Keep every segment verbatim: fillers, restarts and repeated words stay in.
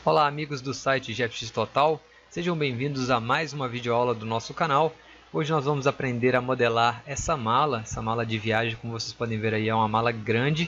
Olá amigos do site G F X Total, sejam bem-vindos a mais uma videoaula do nosso canal. Hoje nós vamos aprender a modelar essa mala, essa mala de viagem, como vocês podem ver aí é uma mala grande.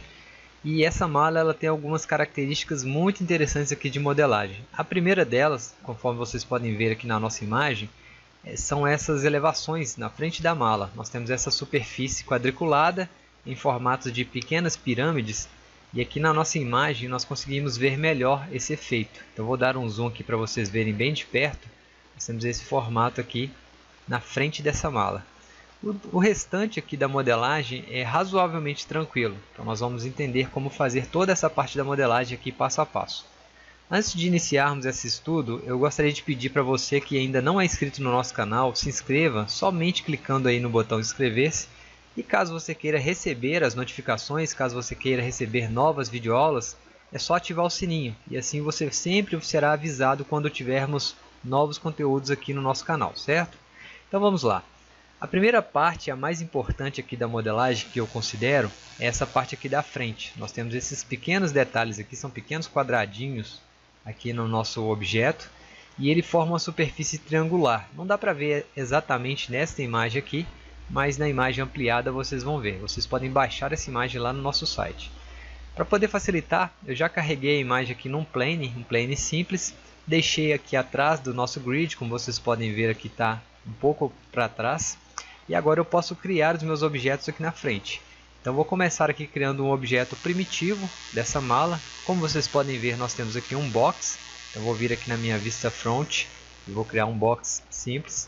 E essa mala ela tem algumas características muito interessantes aqui de modelagem. A primeira delas, conforme vocês podem ver aqui na nossa imagem, são essas elevações na frente da mala. Nós temos essa superfície quadriculada em formato de pequenas pirâmides. E aqui na nossa imagem nós conseguimos ver melhor esse efeito. Então vou dar um zoom aqui para vocês verem bem de perto. Nós temos esse formato aqui na frente dessa mala. O, o restante aqui da modelagem é razoavelmente tranquilo. Então nós vamos entender como fazer toda essa parte da modelagem aqui passo a passo. Antes de iniciarmos esse estudo, eu gostaria de pedir para você que ainda não é inscrito no nosso canal, se inscreva somente clicando aí no botão inscrever-se. E caso você queira receber as notificações, caso você queira receber novas videoaulas, é só ativar o sininho. E assim você sempre será avisado quando tivermos novos conteúdos aqui no nosso canal, certo? Então vamos lá. A primeira parte, a mais importante aqui da modelagem que eu considero, é essa parte aqui da frente. Nós temos esses pequenos detalhes aqui, são pequenos quadradinhos aqui no nosso objeto. E ele forma uma superfície triangular. Não dá para ver exatamente nesta imagem aqui, mas na imagem ampliada vocês vão ver. Vocês podem baixar essa imagem lá no nosso site. Para poder facilitar, eu já carreguei a imagem aqui num plane, um plane simples. Deixei aqui atrás do nosso grid, como vocês podem ver aqui está um pouco para trás. E agora eu posso criar os meus objetos aqui na frente. Então vou começar aqui criando um objeto primitivo dessa mala. Como vocês podem ver, nós temos aqui um box. Então vou vir aqui na minha vista front e vou criar um box simples.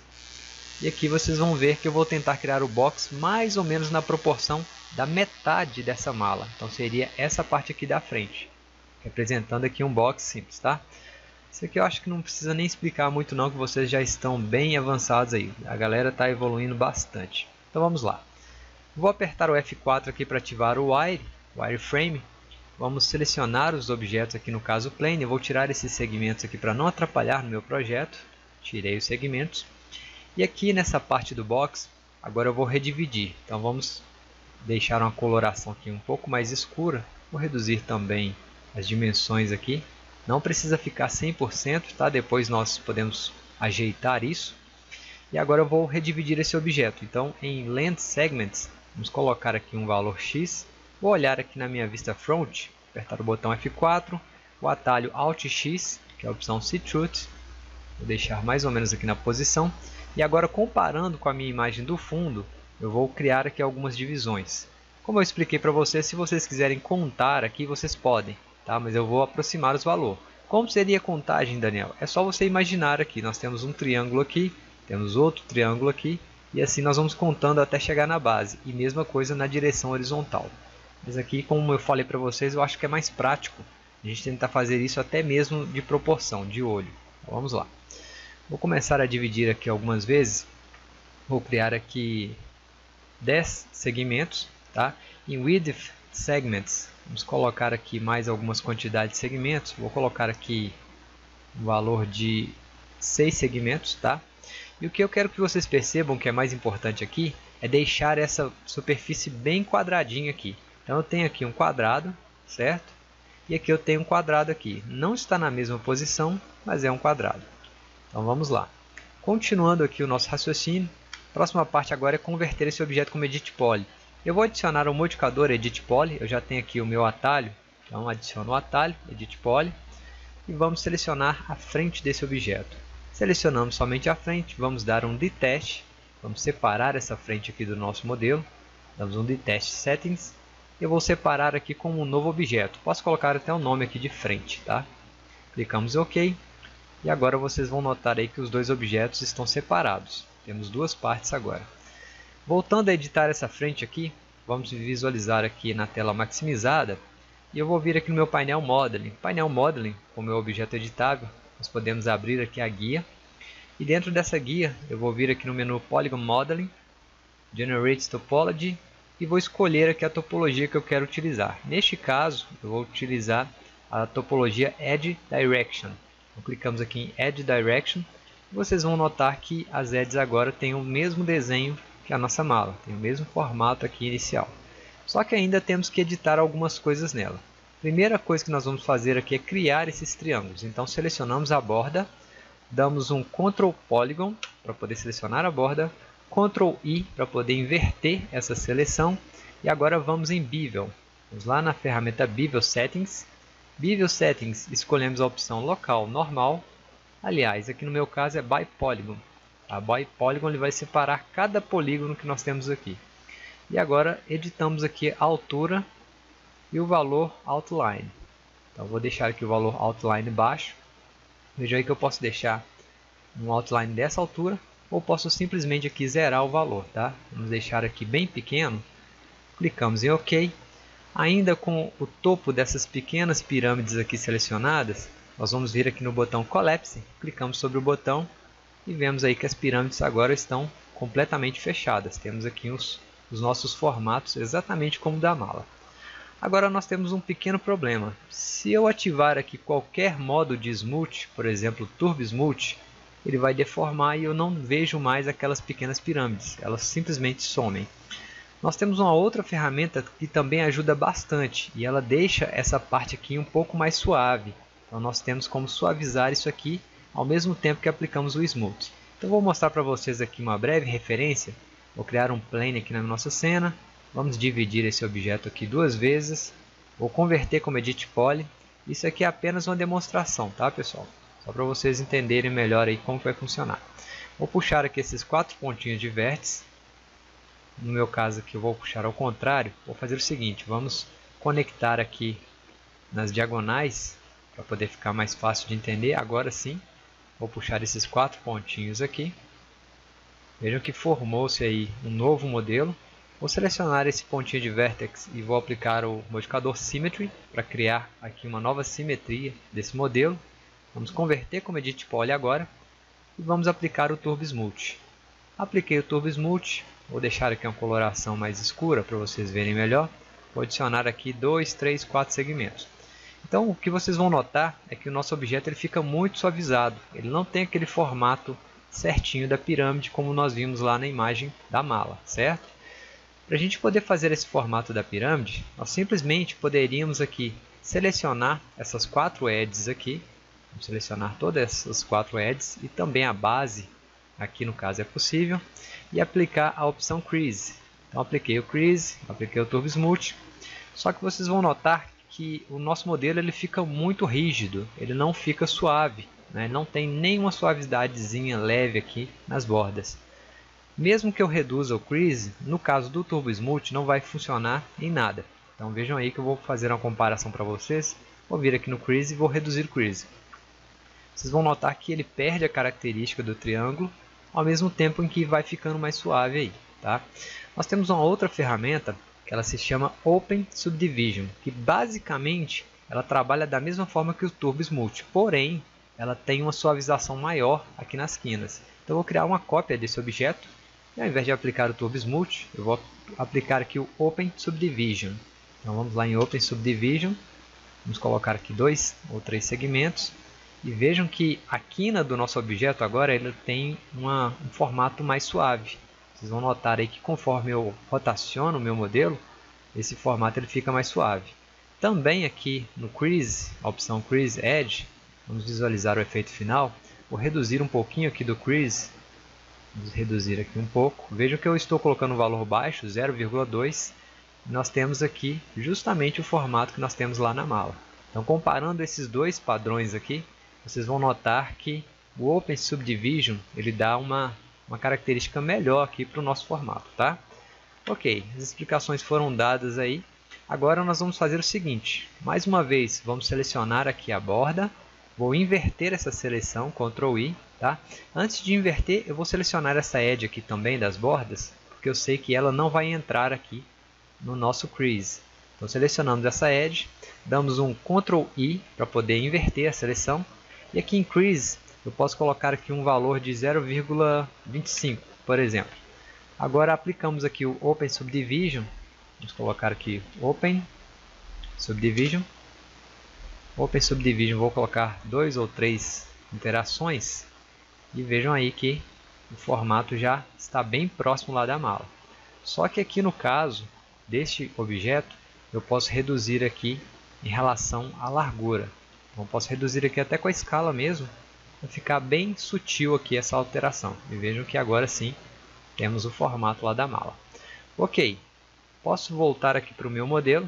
E aqui vocês vão ver que eu vou tentar criar o box mais ou menos na proporção da metade dessa mala. Então seria essa parte aqui da frente, representando aqui um box simples, tá? Isso aqui eu acho que não precisa nem explicar muito não, que vocês já estão bem avançados aí. A galera está evoluindo bastante. Então vamos lá. Vou apertar o F quatro aqui para ativar o Wire, Wireframe. Vamos selecionar os objetos aqui, no caso o Plane. Eu vou tirar esses segmentos aqui para não atrapalhar no meu projeto. Tirei os segmentos. E aqui nessa parte do box, agora eu vou redividir. Então vamos deixar uma coloração aqui um pouco mais escura. Vou reduzir também as dimensões aqui. Não precisa ficar cem por cento, tá? Depois nós podemos ajeitar isso. E agora eu vou redividir esse objeto. Então em Length Segments, vamos colocar aqui um valor X. Vou olhar aqui na minha vista front, apertar o botão F quatro, o atalho Alt X, que é a opção See Truth. Vou deixar mais ou menos aqui na posição. E agora, comparando com a minha imagem do fundo, eu vou criar aqui algumas divisões. Como eu expliquei para vocês, se vocês quiserem contar aqui, vocês podem, tá? Mas eu vou aproximar os valores. Como seria a contagem, Daniel? É só você imaginar aqui. Nós temos um triângulo aqui, temos outro triângulo aqui, e assim nós vamos contando até chegar na base. E mesma coisa na direção horizontal. Mas aqui, como eu falei para vocês, eu acho que é mais prático a gente tentar fazer isso até mesmo de proporção, de olho. Então, vamos lá. Vou começar a dividir aqui algumas vezes. Vou criar aqui dez segmentos, tá? Em Width Segments, vamos colocar aqui mais algumas quantidades de segmentos. Vou colocar aqui um valor de seis segmentos, tá? E o que eu quero que vocês percebam que é mais importante aqui é deixar essa superfície bem quadradinha aqui. Então eu tenho aqui um quadrado, certo? E aqui eu tenho um quadrado aqui. Não está na mesma posição, mas é um quadrado. Então vamos lá. Continuando aqui o nosso raciocínio, a próxima parte agora é converter esse objeto como Edit Poly. Eu vou adicionar o modificador Edit Poly, eu já tenho aqui o meu atalho, então adiciono o atalho, Edit Poly, e vamos selecionar a frente desse objeto. Selecionamos somente a frente, vamos dar um Detach, vamos separar essa frente aqui do nosso modelo, damos um Detach Settings, eu vou separar aqui como um novo objeto, posso colocar até o nome aqui de frente, tá? Clicamos em OK. E agora vocês vão notar aí que os dois objetos estão separados. Temos duas partes agora. Voltando a editar essa frente aqui, vamos visualizar aqui na tela maximizada. E eu vou vir aqui no meu painel Modeling. Painel Modeling, com o meu objeto editável, nós podemos abrir aqui a guia. E dentro dessa guia, eu vou vir aqui no menu Polygon Modeling, Generate Topology, e vou escolher aqui a topologia que eu quero utilizar. Neste caso, eu vou utilizar a topologia Edge Direction. Então, clicamos aqui em Edge Direction. E vocês vão notar que as edges agora têm o mesmo desenho que a nossa mala. Tem o mesmo formato aqui inicial. Só que ainda temos que editar algumas coisas nela. Primeira coisa que nós vamos fazer aqui é criar esses triângulos. Então selecionamos a borda, damos um control Polygon para poder selecionar a borda, control I para poder inverter essa seleção e agora vamos em Bevel. Vamos lá na ferramenta Bevel Settings. Bevel Settings, escolhemos a opção local normal. Aliás, aqui no meu caso é By Polygon. A By Polygon ele vai separar cada polígono que nós temos aqui. E agora editamos aqui a altura e o valor Outline. Então vou deixar aqui o valor Outline baixo. Veja aí que eu posso deixar um outline dessa altura ou posso simplesmente aqui zerar o valor, tá? Vamos deixar aqui bem pequeno. Clicamos em OK. Ainda com o topo dessas pequenas pirâmides aqui selecionadas, nós vamos vir aqui no botão Collapse, clicamos sobre o botão e vemos aí que as pirâmides agora estão completamente fechadas. Temos aqui os, os nossos formatos exatamente como da mala. Agora nós temos um pequeno problema. Se eu ativar aqui qualquer modo de Smooth, por exemplo Turbo Smooth, ele vai deformar e eu não vejo mais aquelas pequenas pirâmides, elas simplesmente somem. Nós temos uma outra ferramenta que também ajuda bastante e ela deixa essa parte aqui um pouco mais suave. Então nós temos como suavizar isso aqui ao mesmo tempo que aplicamos o Smooth. Então vou mostrar para vocês aqui uma breve referência. Vou criar um plane aqui na nossa cena. Vamos dividir esse objeto aqui duas vezes. Vou converter como Edit Poly. Isso aqui é apenas uma demonstração, tá pessoal? Só para vocês entenderem melhor aí como vai funcionar. Vou puxar aqui esses quatro pontinhos de vértice. No meu caso aqui eu vou puxar ao contrário. Vou fazer o seguinte, vamos conectar aqui nas diagonais para poder ficar mais fácil de entender. Agora sim, vou puxar esses quatro pontinhos aqui. Vejam que formou-se aí um novo modelo. Vou selecionar esse pontinho de Vertex e vou aplicar o modificador Symmetry para criar aqui uma nova simetria desse modelo. Vamos converter como Edit Poly agora e vamos aplicar o Turbo Smooth. Apliquei o Turbo Smooth, vou deixar aqui uma coloração mais escura para vocês verem melhor. Vou adicionar aqui dois, três, quatro segmentos. Então o que vocês vão notar é que o nosso objeto ele fica muito suavizado. Ele não tem aquele formato certinho da pirâmide como nós vimos lá na imagem da mala, certo? Para a gente poder fazer esse formato da pirâmide, nós simplesmente poderíamos aqui selecionar essas quatro edges aqui. Vamos selecionar todas essas quatro edges e também a base, aqui no caso é possível, e aplicar a opção Crease. Então apliquei o Crease, apliquei o Turbo Smooth, só que vocês vão notar que o nosso modelo ele fica muito rígido, ele não fica suave, né? Não tem nenhuma suavidadezinha leve aqui nas bordas. Mesmo que eu reduza o Crease, no caso do Turbo Smooth não vai funcionar em nada. Então vejam aí que eu vou fazer uma comparação para vocês. Vou vir aqui no Crease e vou reduzir o Crease. Vocês vão notar que ele perde a característica do triângulo, ao mesmo tempo em que vai ficando mais suave aí, tá? Nós temos uma outra ferramenta que ela se chama Open Subdivision, que basicamente ela trabalha da mesma forma que o Turbo Smooth, porém ela tem uma suavização maior aqui nas quinas. Então eu vou criar uma cópia desse objeto e ao invés de aplicar o Turbo Smooth, eu vou aplicar aqui o Open Subdivision. Então vamos lá em Open Subdivision, vamos colocar aqui dois ou três segmentos. E vejam que a quina do nosso objeto agora ele tem uma, um formato mais suave. Vocês vão notar aí que conforme eu rotaciono o meu modelo, esse formato ele fica mais suave. Também aqui no Crease, a opção Crease Edge, vamos visualizar o efeito final. Vou reduzir um pouquinho aqui do Crease. Vamos reduzir aqui um pouco. Vejam que eu estou colocando um valor baixo, zero vírgula dois. Nós temos aqui justamente o formato que nós temos lá na mala. Então comparando esses dois padrões aqui, vocês vão notar que o Open Subdivision ele dá uma, uma característica melhor aqui para o nosso formato, tá? Ok, as explicações foram dadas aí. Agora nós vamos fazer o seguinte, mais uma vez vamos selecionar aqui a borda, vou inverter essa seleção, control I, tá? Antes de inverter eu vou selecionar essa edge aqui também das bordas, porque eu sei que ela não vai entrar aqui no nosso Crease. Então selecionamos essa edge, damos um control I para poder inverter a seleção. E aqui em Crease, eu posso colocar aqui um valor de zero vírgula vinte e cinco, por exemplo. Agora aplicamos aqui o Open Subdivision. Vamos colocar aqui Open Subdivision. Open Subdivision, vou colocar dois ou três interações. E vejam aí que o formato já está bem próximo lá da mala. Só que aqui no caso deste objeto, eu posso reduzir aqui em relação à largura. Então posso reduzir aqui até com a escala mesmo, para ficar bem sutil aqui essa alteração. E vejam que agora sim temos o formato lá da mala. Ok, posso voltar aqui para o meu modelo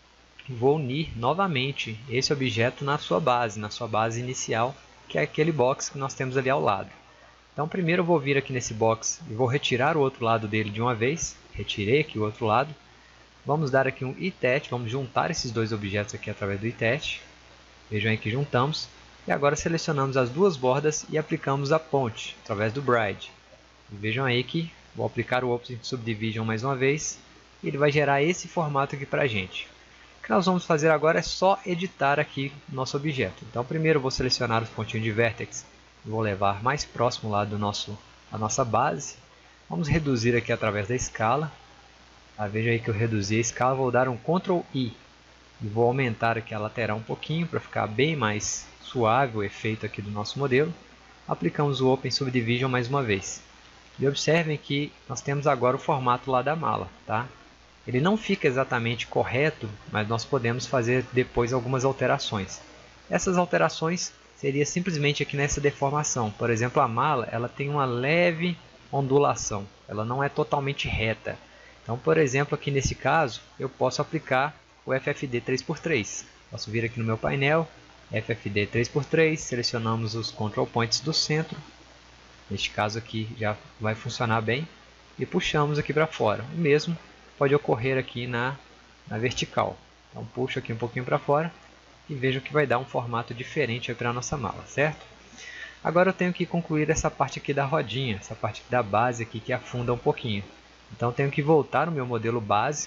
e vou unir novamente esse objeto na sua base, na sua base inicial, que é aquele box que nós temos ali ao lado. Então primeiro eu vou vir aqui nesse box e vou retirar o outro lado dele de uma vez. Retirei aqui o outro lado. Vamos dar aqui um itet, vamos juntar esses dois objetos aqui através do itet. Vejam aí que juntamos. E agora selecionamos as duas bordas e aplicamos a ponte através do bride. E vejam aí que vou aplicar o Open Subdivision mais uma vez. E ele vai gerar esse formato aqui para a gente. O que nós vamos fazer agora é só editar aqui o nosso objeto. Então primeiro eu vou selecionar os pontinhos de vertex e vou levar mais próximo lá do nosso, da nossa base. Vamos reduzir aqui através da escala. Ah, veja aí que eu reduzi a escala, vou dar um control I e vou aumentar aqui a lateral um pouquinho para ficar bem mais suave o efeito aqui do nosso modelo. Aplicamos o Open Subdivision mais uma vez. E observem que nós temos agora o formato lá da mala, tá? Ele não fica exatamente correto, mas nós podemos fazer depois algumas alterações. Essas alterações seria simplesmente aqui nessa deformação. Por exemplo, a mala ela tem uma leve ondulação, ela não é totalmente reta. Então, por exemplo, aqui nesse caso, eu posso aplicar o F F D três por três. Posso vir aqui no meu painel, F F D três por três, selecionamos os control points do centro. Neste caso aqui já vai funcionar bem. E puxamos aqui para fora. O mesmo pode ocorrer aqui na, na vertical. Então puxo aqui um pouquinho para fora e vejo que vai dar um formato diferente para a nossa mala, certo? Agora eu tenho que concluir essa parte aqui da rodinha, essa parte da base aqui que afunda um pouquinho. Então eu tenho que voltar no meu modelo base,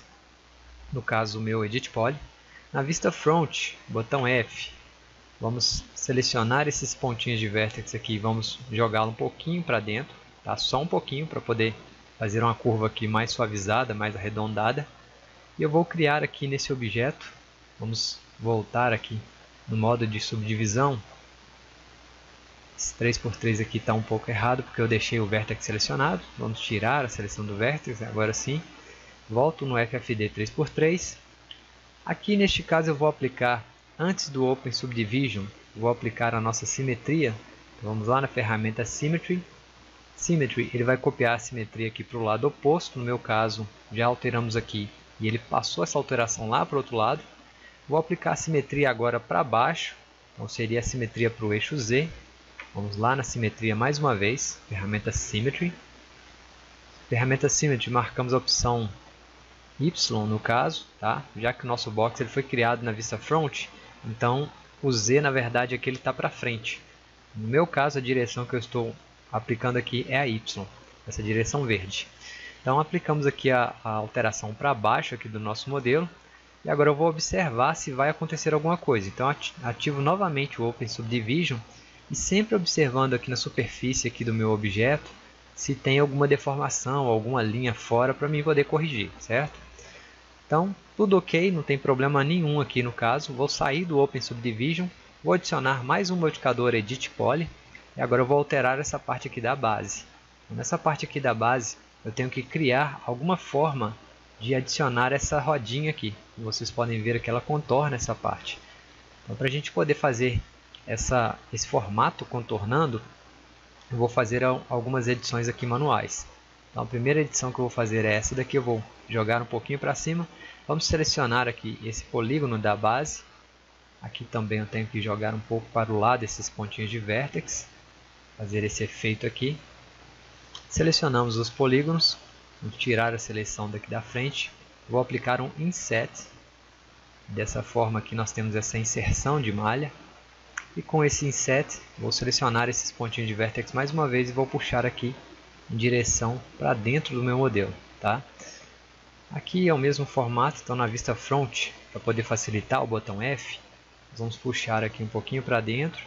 no caso o meu Edit Poly. Na vista Front, botão F, vamos selecionar esses pontinhos de vertex aqui e vamos jogá-lo um pouquinho para dentro, tá? Só um pouquinho para poder fazer uma curva aqui mais suavizada, mais arredondada. E eu vou criar aqui nesse objeto, vamos voltar aqui no modo de subdivisão. Esse três por três aqui está um pouco errado porque eu deixei o vertex selecionado. Vamos tirar a seleção do vertex, agora sim. Volto no F F D três por três. Aqui neste caso eu vou aplicar, antes do Open Subdivision, vou aplicar a nossa simetria. Então, vamos lá na ferramenta Symmetry. Symmetry, ele vai copiar a simetria aqui para o lado oposto. No meu caso, já alteramos aqui e ele passou essa alteração lá para o outro lado. Vou aplicar a simetria agora para baixo. Então seria a simetria para o eixo Z. Vamos lá na simetria mais uma vez, ferramenta Symmetry. Ferramenta Symmetry, marcamos a opção Y no caso, tá? Já que o nosso box ele foi criado na vista front, então o Z na verdade aqui ele está para frente. No meu caso a direção que eu estou aplicando aqui é a Y, essa direção verde. Então aplicamos aqui a, a alteração para baixo aqui do nosso modelo. E agora eu vou observar se vai acontecer alguma coisa. Então ativo novamente o Open Subdivision e sempre observando aqui na superfície aqui do meu objeto se tem alguma deformação, alguma linha fora para mim poder corrigir, certo? Então tudo ok, não tem problema nenhum aqui no caso. Vou sair do Open Subdivision, vou adicionar mais um modificador Edit Poly. E agora eu vou alterar essa parte aqui da base. Nessa parte aqui da base, eu tenho que criar alguma forma de adicionar essa rodinha aqui. Vocês podem ver que ela contorna essa parte. Então, para a gente poder fazer essa, esse formato contornando, eu vou fazer algumas edições aqui manuais. Então, a primeira edição que eu vou fazer é essa daqui. Eu vou jogar um pouquinho para cima. Vamos selecionar aqui esse polígono da base. Aqui também eu tenho que jogar um pouco para o lado esses pontinhos de vertex. Fazer esse efeito aqui. Selecionamos os polígonos, vamos tirar a seleção daqui da frente. Vou aplicar um Inset. Dessa forma aqui nós temos essa inserção de malha. E com esse Inset, vou selecionar esses pontinhos de vertex mais uma vez e vou puxar aqui em direção para dentro do meu modelo, tá? Aqui é o mesmo formato, então na vista front, para poder facilitar o botão F, nós vamos puxar aqui um pouquinho para dentro.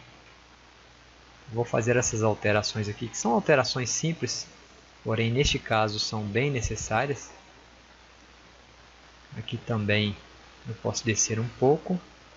Vou fazer essas alterações aqui, que são alterações simples, porém neste caso são bem necessárias. Aqui também eu posso descer um pouco.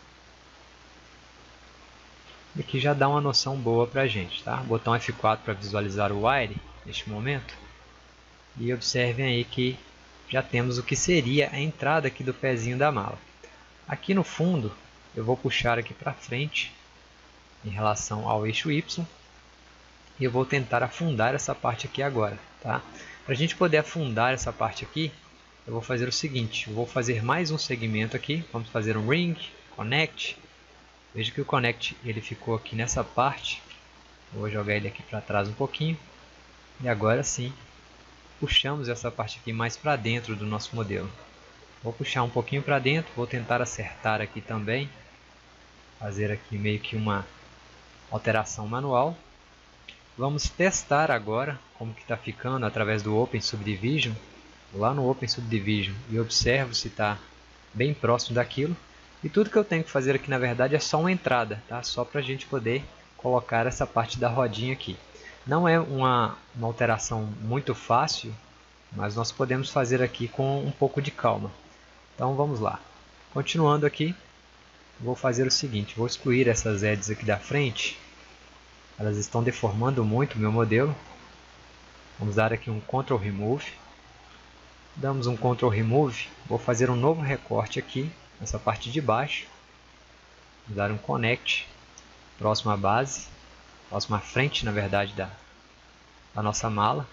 E aqui já dá uma noção boa para a gente, tá? Botão F quatro para visualizar o wire neste momento. E observem aí que já temos o que seria a entrada aqui do pezinho da mala. Aqui no fundo eu vou puxar aqui para frente em relação ao eixo Y e eu vou tentar afundar essa parte aqui agora, tá? Para a gente poder afundar essa parte aqui, eu vou fazer o seguinte, eu vou fazer mais um segmento aqui, vamos fazer um ring, connect. Veja que o connect ele ficou aqui nessa parte, eu vou jogar ele aqui para trás um pouquinho e agora sim puxamos essa parte aqui mais para dentro do nosso modelo. Vou puxar um pouquinho para dentro, vou tentar acertar aqui também, fazer aqui meio que uma alteração manual. Vamos testar agora como que está ficando através do Open Subdivision. Vou lá no Open Subdivision e observo se está bem próximo daquilo. E tudo que eu tenho que fazer aqui na verdade é só uma entrada, tá? Só para a gente poder colocar essa parte da rodinha aqui. Não é uma, uma alteração muito fácil, mas nós podemos fazer aqui com um pouco de calma. Então vamos lá. Continuando aqui, vou fazer o seguinte, vou excluir essas edges aqui da frente. Elas estão deformando muito o meu modelo. Vamos dar aqui um Ctrl Remove. Damos um Ctrl Remove, vou fazer um novo recorte aqui, nessa parte de baixo. Vou dar um Connect, próximo à base, próximo à frente, na verdade, da, da nossa mala.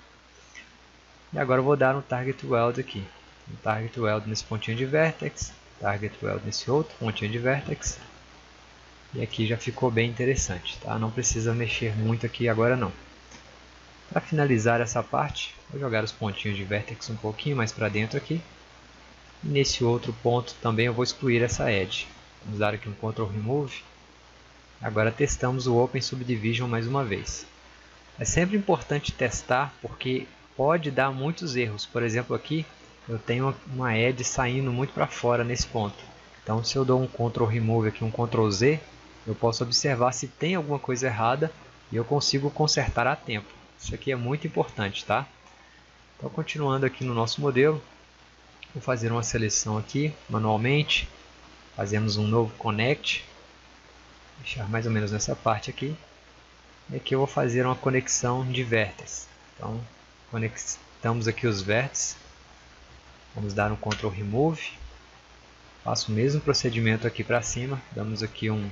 E agora eu vou dar um Target Weld aqui. Um Target Weld nesse pontinho de Vertex, Target Weld nesse outro pontinho de Vertex. E aqui já ficou bem interessante, tá? Não precisa mexer muito aqui agora não. Para finalizar essa parte, vou jogar os pontinhos de Vertex um pouquinho mais para dentro aqui. E nesse outro ponto também eu vou excluir essa edge. Vamos dar aqui um Ctrl Remove. Agora testamos o Open Subdivision mais uma vez. É sempre importante testar porque pode dar muitos erros. Por exemplo aqui eu tenho uma edge saindo muito para fora nesse ponto. Então se eu dou um Ctrl Remove aqui, um Ctrl Z, eu posso observar se tem alguma coisa errada e eu consigo consertar a tempo. Isso aqui é muito importante, tá? Então continuando aqui no nosso modelo, vou fazer uma seleção aqui manualmente. Fazemos um novo Connect. Deixar mais ou menos nessa parte aqui. E aqui eu vou fazer uma conexão de vértices. Então conectamos aqui os vértices. Vamos dar um Ctrl Remove. Faço o mesmo procedimento aqui para cima. Damos aqui um,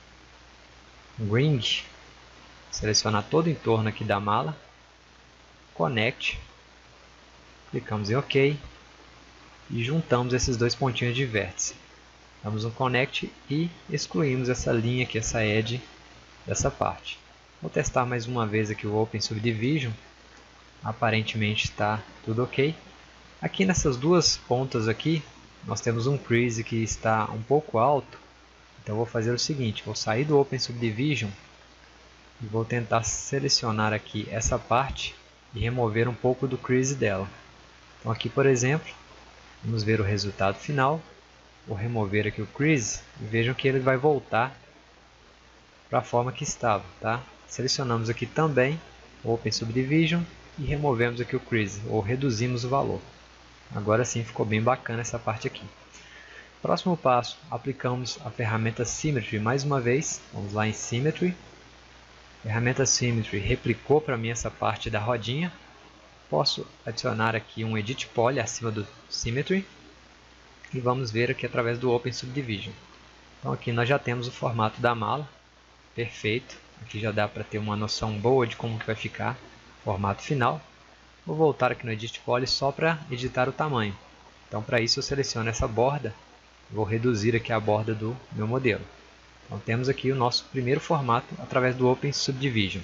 um Ring. Selecionar todo o entorno aqui da mala. Connect. Clicamos em OK. E juntamos esses dois pontinhos de vértice. Damos um Connect e excluímos essa linha aqui, essa edge dessa parte. Vou testar mais uma vez aqui o Open Subdivision. Aparentemente está tudo ok. Aqui nessas duas pontas aqui, nós temos um crease que está um pouco alto. Então vou fazer o seguinte, vou sair do Open Subdivision e vou tentar selecionar aqui essa parte e remover um pouco do crease dela. Então aqui, por exemplo, vamos ver o resultado final. Vou remover aqui o crease e vejam que ele vai voltar para a forma que estava, tá? Selecionamos aqui também o Open Subdivision e removemos aqui o crease, ou reduzimos o valor. Agora sim ficou bem bacana essa parte aqui. Próximo passo, aplicamos a ferramenta Symmetry mais uma vez. Vamos lá em Symmetry. Ferramenta Symmetry replicou para mim essa parte da rodinha. Posso adicionar aqui um Edit Poly acima do Symmetry. E vamos ver aqui através do Open Subdivision. Então aqui nós já temos o formato da mala. Perfeito. Aqui já dá para ter uma noção boa de como que vai ficar o formato final. Vou voltar aqui no Edit Poly só para editar o tamanho. Então para isso eu seleciono essa borda. Vou reduzir aqui a borda do meu modelo. Então temos aqui o nosso primeiro formato através do Open Subdivision.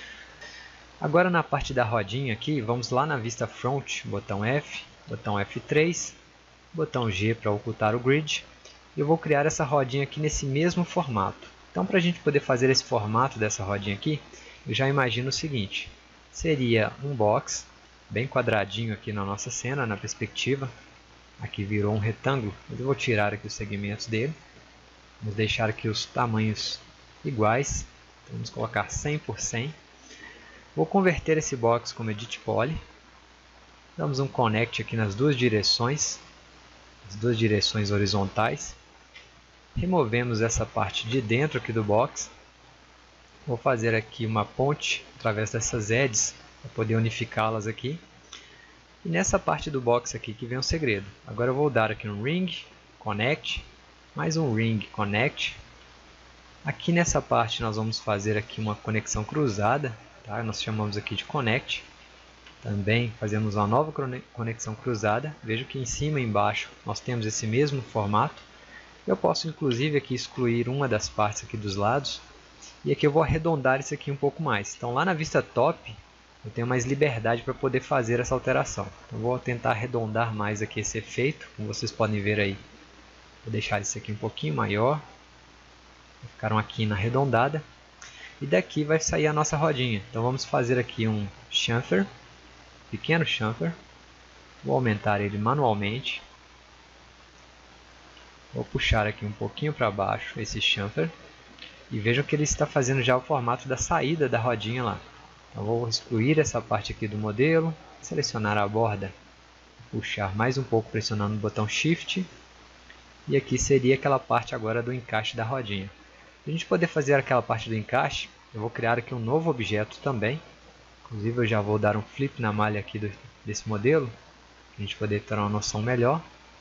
Agora na parte da rodinha aqui, vamos lá na vista Front, botão F, botão F três, botão G para ocultar o grid. Eu vou criar essa rodinha aqui nesse mesmo formato. Então para a gente poder fazer esse formato dessa rodinha aqui, eu já imagino o seguinte. Seria um box bem quadradinho aqui na nossa cena, na perspectiva. Aqui virou um retângulo, eu vou tirar aqui os segmentos dele. Vamos deixar aqui os tamanhos iguais. Então, vamos colocar cem por cem. Vou converter esse box como Edit Poly. Damos um Connect aqui nas duas direções. As duas direções horizontais. Removemos essa parte de dentro aqui do box. Vou fazer aqui uma ponte através dessas edges para poder unificá-las aqui. E nessa parte do box aqui que vem o segredo. Agora eu vou dar aqui um Ring, Connect, mais um Ring, Connect. Aqui nessa parte nós vamos fazer aqui uma conexão cruzada, tá? Nós chamamos aqui de Connect. Também fazemos uma nova conexão cruzada. Veja que em cima e embaixo nós temos esse mesmo formato. Eu posso inclusive aqui excluir uma das partes aqui dos lados. E aqui eu vou arredondar isso aqui um pouco mais. Então lá na vista top eu tenho mais liberdade para poder fazer essa alteração. Então, vou tentar arredondar mais aqui esse efeito, como vocês podem ver aí. Vou deixar isso aqui um pouquinho maior. Vai ficar uma quina arredondada. E daqui vai sair a nossa rodinha. Então vamos fazer aqui um chamfer, pequeno chamfer. Vou aumentar ele manualmente. Vou puxar aqui um pouquinho para baixo esse chamfer. E vejam que ele está fazendo já o formato da saída da rodinha lá. Então vou excluir essa parte aqui do modelo, selecionar a borda, puxar mais um pouco pressionando o botão Shift. E aqui seria aquela parte agora do encaixe da rodinha. Para a gente poder fazer aquela parte do encaixe, eu vou criar aqui um novo objeto também. Inclusive eu já vou dar um flip na malha aqui do, desse modelo, para a gente poder ter uma noção melhor.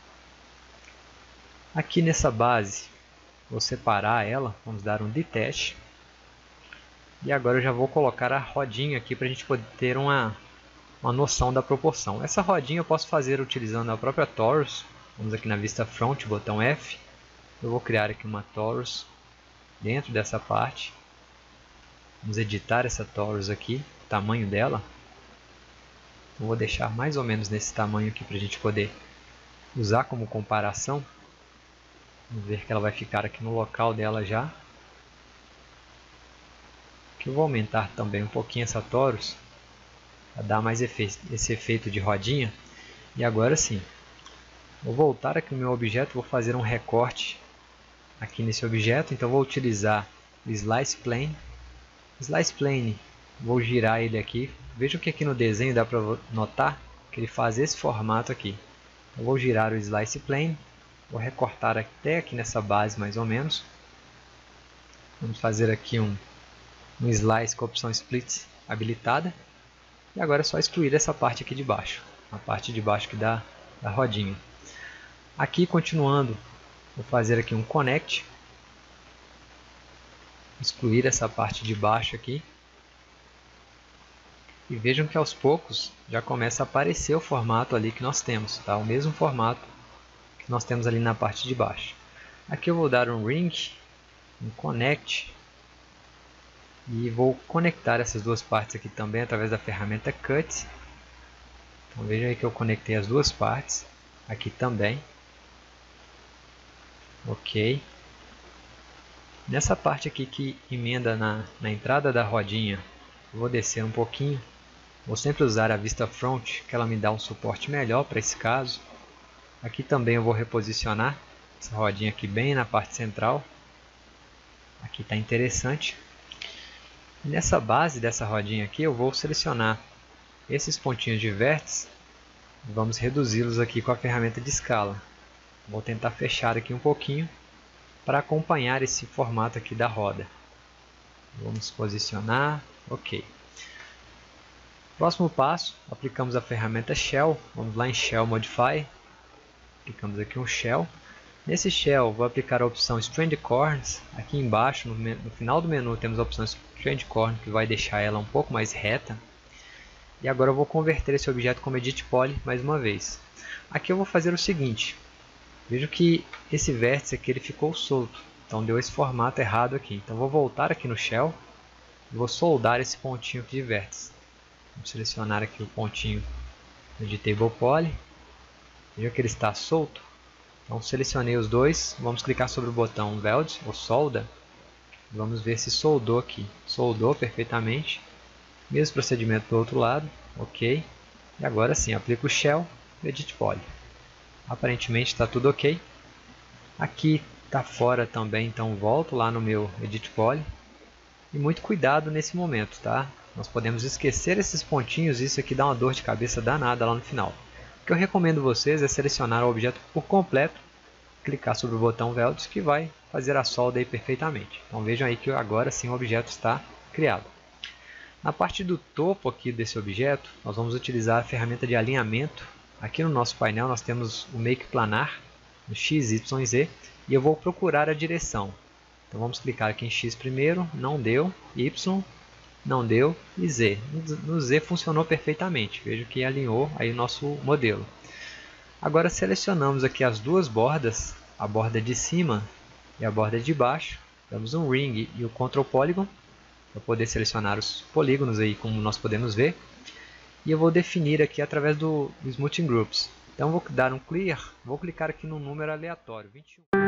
Aqui nessa base, vou separar ela, vamos dar um detach. E agora eu já vou colocar a rodinha aqui para a gente poder ter uma, uma noção da proporção. Essa rodinha eu posso fazer utilizando a própria Torus. Vamos aqui na vista front, botão F. Eu vou criar aqui uma Torus dentro dessa parte. Vamos editar essa Torus aqui, o tamanho dela. Eu vou deixar mais ou menos nesse tamanho aqui para a gente poder usar como comparação. Vamos ver que ela vai ficar aqui no local dela já. Aqui eu vou aumentar também um pouquinho essa Torus, para dar mais efe esse efeito de rodinha. E agora sim, vou voltar aqui no meu objeto, vou fazer um recorte aqui nesse objeto. Então vou utilizar o Slice Plane. Slice Plane, vou girar ele aqui. Vejam que aqui no desenho dá para notar que ele faz esse formato aqui. Eu vou girar o Slice Plane, vou recortar até aqui nessa base mais ou menos. Vamos fazer aqui um, um Slice com a opção Split habilitada. E agora é só excluir essa parte aqui de baixo, a parte de baixo que dá da rodinha. Aqui continuando, vou fazer aqui um Connect. Excluir essa parte de baixo aqui. E vejam que aos poucos já começa a aparecer o formato ali que nós temos, tá? O mesmo formato que nós temos ali na parte de baixo. Aqui eu vou dar um Ring, um Connect, e vou conectar essas duas partes aqui também através da ferramenta Cut. Então vejam aí que eu conectei as duas partes, aqui também. Ok. Nessa parte aqui que emenda na, na entrada da rodinha, eu vou descer um pouquinho. Vou sempre usar a vista front, que ela me dá um suporte melhor para esse caso. Aqui também eu vou reposicionar essa rodinha aqui bem na parte central. Aqui está interessante. Nessa base dessa rodinha aqui eu vou selecionar esses pontinhos de vértice. Vamos reduzi-los aqui com a ferramenta de escala. Vou tentar fechar aqui um pouquinho para acompanhar esse formato aqui da roda. Vamos posicionar. Ok. Próximo passo, aplicamos a ferramenta Shell. Vamos lá em Shell Modify. Aplicamos aqui um Shell. Nesse Shell, vou aplicar a opção Strand Corners. Aqui embaixo, no, no final do menu, temos a opção Strand Corner, que vai deixar ela um pouco mais reta. E agora eu vou converter esse objeto como Edit Poly mais uma vez. Aqui eu vou fazer o seguinte. Vejo que esse vértice aqui ele ficou solto. Então deu esse formato errado aqui. Então vou voltar aqui no Shell. E vou soldar esse pontinho aqui de vértice. Vamos selecionar aqui o pontinho do Editable Poly. Veja que ele está solto. Então selecionei os dois. Vamos clicar sobre o botão Weld ou solda. Vamos ver se soldou aqui. Soldou perfeitamente. Mesmo procedimento do outro lado. Ok. E agora sim, aplico o Shell e Edit Poly. Aparentemente está tudo ok. Aqui está fora também, então volto lá no meu Edit Poly. E muito cuidado nesse momento, tá? Nós podemos esquecer esses pontinhos e isso aqui dá uma dor de cabeça danada lá no final. O que eu recomendo vocês é selecionar o objeto por completo, clicar sobre o botão Weld que vai fazer a solda aí perfeitamente. Então vejam aí que agora sim o objeto está criado. Na parte do topo aqui desse objeto, nós vamos utilizar a ferramenta de alinhamento. Aqui no nosso painel nós temos o Make Planar, no X Y Z, e eu vou procurar a direção. Então vamos clicar aqui em X primeiro, não deu, Y, não deu e Z. No Z funcionou perfeitamente, veja que alinhou aí o nosso modelo. Agora selecionamos aqui as duas bordas, a borda de cima e a borda de baixo, damos um Ring e o Control Polygon, para poder selecionar os polígonos aí como nós podemos ver. E eu vou definir aqui através do, do Smoothing Groups. Então vou dar um Clear, vou clicar aqui no número aleatório, vinte e um.